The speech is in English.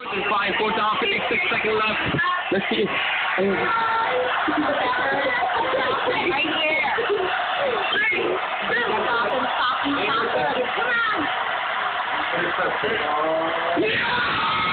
5, 4 down, 56 seconds left. Let's see. Right here. Stop. Come on. Yeah!